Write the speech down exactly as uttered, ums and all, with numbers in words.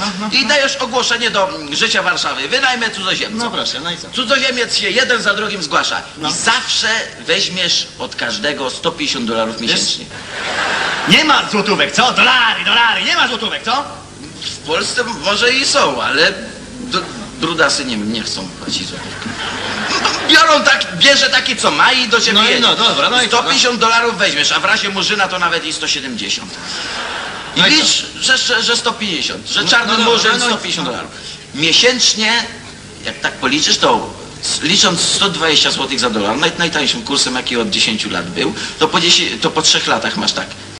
no, I no. dajesz ogłoszenie do Życia Warszawy. Wynajmę cudzoziemców. No proszę, no i co? Cudzoziemiec się jeden za drugim zgłasza. No. I zawsze weźmiesz od każdego sto pięćdziesiąt dolarów miesięcznie. Nie ma złotówek, co? Dolary, dolary, nie ma złotówek, co? W Polsce może i są, ale d- brudasy nie, nie chcą płacić złotówki. Biorą tak, bierze taki co ma i do ciebie No i jedzie. no, dobra, no i co, sto no? pięćdziesiąt dolarów weźmiesz, a w razie murzyna to nawet i sto siedemdziesiąt. I No i licz, że, że, że sto pięćdziesiąt, że No, czarny no dobra, murzyn no i- sto pięćdziesiąt dolarów. Miesięcznie, jak tak policzysz, to s- licząc sto dwadzieścia złotych za dolar, naj, najtańszym kursem jaki od dziesięciu lat był, to po, dziesię- to po trzech latach masz tak